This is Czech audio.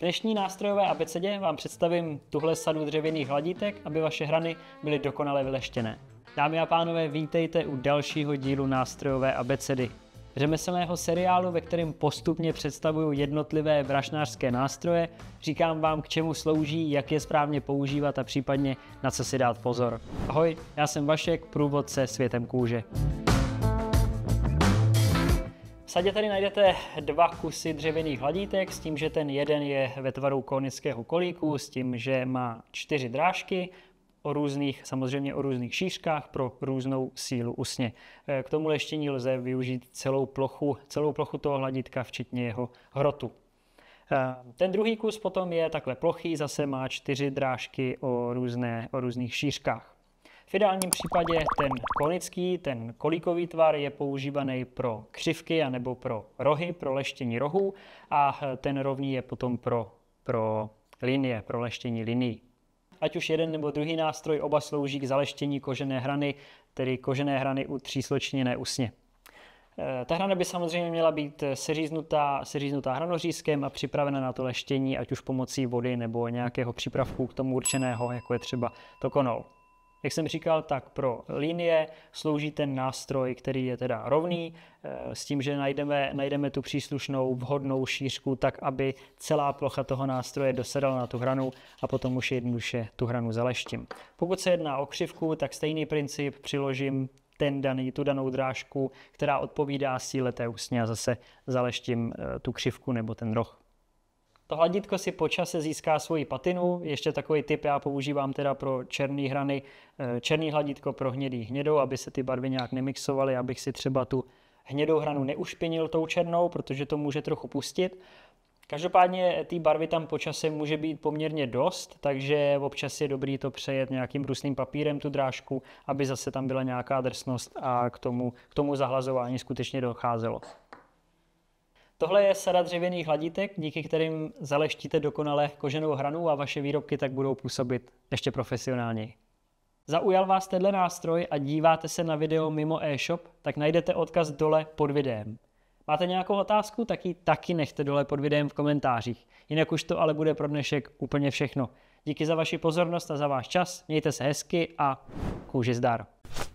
dnešní nástrojové abecedě vám představím tuhle sadu dřevěných hladítek, aby vaše hrany byly dokonale vyleštěné. Dámy a pánové, vítejte u dalšího dílu nástrojové abecedy. Řemeslného seriálu, ve kterém postupně představuju jednotlivé brašnářské nástroje, říkám vám, k čemu slouží, jak je správně používat a případně na co si dát pozor. Ahoj, já jsem Vašek, průvodce světem kůže. V sadě tady najdete dva kusy dřevěných hladítek s tím, že ten jeden je ve tvaru konického kolíku, s tím, že má 4 drážky, samozřejmě o různých šířkách pro různou sílu usně. K tomu leštění lze využít celou plochu toho hladítka, včetně jeho hrotu. Ten druhý kus potom je takhle plochý, zase má 4 drážky o různých šířkách. V ideálním případě ten kolíkový tvar je používaný pro křivky anebo pro rohy, pro leštění rohů, a ten rovný je potom pro linie, pro leštění linií. Ať už jeden nebo druhý nástroj, oba slouží k zaleštění kožené hrany, tedy kožené hrany u třísločněné usně. Ta hrana by samozřejmě měla být seříznutá hranořízkem a připravena na to leštění, ať už pomocí vody nebo nějakého přípravku k tomu určeného, jako je třeba tokonol. Jak jsem říkal, tak pro linie slouží ten nástroj, který je teda rovný, s tím, že najdeme tu příslušnou vhodnou šířku, tak aby celá plocha toho nástroje dosedala na tu hranu a potom už jednoduše tu hranu zaleštím. Pokud se jedná o křivku, tak stejný princip, přiložím tu danou drážku, která odpovídá síle té usně, a zase zaleštím tu křivku nebo ten roh. To hladítko si po čase získá svoji patinu, ještě takový tip já používám teda pro černé hrany, černý hladítko pro hnědou, aby se ty barvy nějak nemixovaly, abych si třeba tu hnědou hranu neušpinil tou černou, protože to může trochu pustit. Každopádně ty barvy tam po čase může být poměrně dost, takže občas je dobrý to přejet nějakým brusným papírem tu drážku, aby zase tam byla nějaká drsnost a k tomu zahlazování skutečně docházelo. Tohle je sada dřevěných hladítek, díky kterým zaleštíte dokonale koženou hranu a vaše výrobky tak budou působit ještě profesionálněji. Zaujal vás tenhle nástroj a díváte se na video mimo e-shop, tak najdete odkaz dole pod videem. Máte nějakou otázku, tak ji taky nechte dole pod videem v komentářích. Jinak už to ale bude pro dnešek úplně všechno. Díky za vaši pozornost a za váš čas, mějte se hezky a kůži zdar.